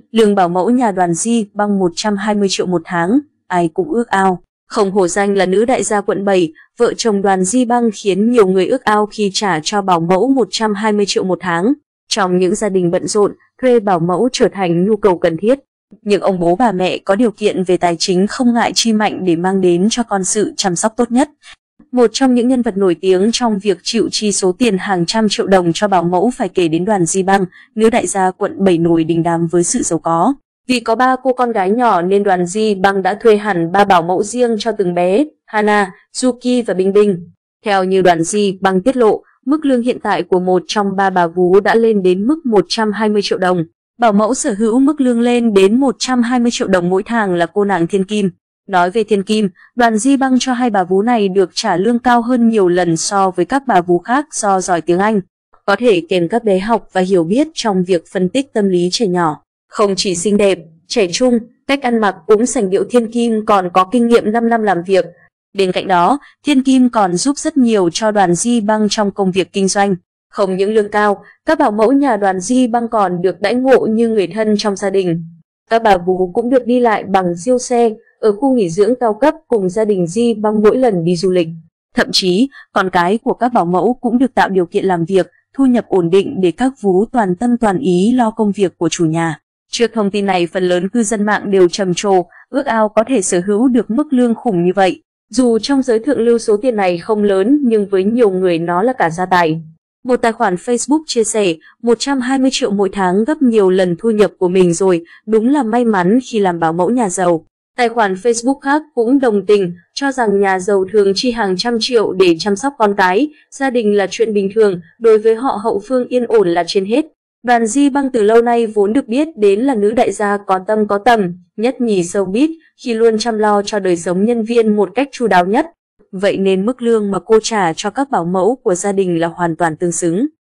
Lương bảo mẫu nhà Đoàn Di Băng 120 triệu một tháng, ai cũng ước ao. Không hổ danh là nữ đại gia quận 7, vợ chồng Đoàn Di Băng khiến nhiều người ước ao khi trả cho bảo mẫu 120 triệu một tháng. Trong những gia đình bận rộn, thuê bảo mẫu trở thành nhu cầu cần thiết. Nhưng ông bố bà mẹ có điều kiện về tài chính không ngại chi mạnh để mang đến cho con sự chăm sóc tốt nhất. Một trong những nhân vật nổi tiếng trong việc chịu chi số tiền hàng trăm triệu đồng cho bảo mẫu phải kể đến Đoàn Di Băng, nữ đại gia quận 7 nổi đình đám với sự giàu có. Vì có 3 cô con gái nhỏ nên Đoàn Di Băng đã thuê hẳn 3 bảo mẫu riêng cho từng bé, Hana, Yuki và Bình Bình. Theo như Đoàn Di Băng tiết lộ, mức lương hiện tại của một trong 3 bà vú đã lên đến mức 120 triệu đồng. Bảo mẫu sở hữu mức lương lên đến 120 triệu đồng mỗi tháng là cô nàng Thiên Kim. Nói về Thiên Kim, Đoàn Di Băng cho 2 bà vú này được trả lương cao hơn nhiều lần so với các bà vú khác do giỏi tiếng Anh. Có thể kèm các bé học và hiểu biết trong việc phân tích tâm lý trẻ nhỏ. Không chỉ xinh đẹp, trẻ trung, cách ăn mặc cũng sành điệu, Thiên Kim còn có kinh nghiệm 5 năm làm việc. Bên cạnh đó, Thiên Kim còn giúp rất nhiều cho Đoàn Di Băng trong công việc kinh doanh. Không những lương cao, các bảo mẫu nhà Đoàn Di Băng còn được đãi ngộ như người thân trong gia đình. Các bà vú cũng được đi lại bằng siêu xe ở khu nghỉ dưỡng cao cấp cùng gia đình Di Băng mỗi lần đi du lịch. Thậm chí, con cái của các bảo mẫu cũng được tạo điều kiện làm việc, thu nhập ổn định để các vú toàn tâm toàn ý lo công việc của chủ nhà. Trước thông tin này, phần lớn cư dân mạng đều trầm trồ, ước ao có thể sở hữu được mức lương khủng như vậy. Dù trong giới thượng lưu số tiền này không lớn nhưng với nhiều người nó là cả gia tài. Một tài khoản Facebook chia sẻ 120 triệu mỗi tháng gấp nhiều lần thu nhập của mình rồi, đúng là may mắn khi làm bảo mẫu nhà giàu. Tài khoản Facebook khác cũng đồng tình, cho rằng nhà giàu thường chi hàng trăm triệu để chăm sóc con cái, gia đình là chuyện bình thường, đối với họ hậu phương yên ổn là trên hết. Đoàn Di Băng từ lâu nay vốn được biết đến là nữ đại gia có tâm có tầm, nhất nhì showbiz, khi luôn chăm lo cho đời sống nhân viên một cách chu đáo nhất. Vậy nên mức lương mà cô trả cho các bảo mẫu của gia đình là hoàn toàn tương xứng.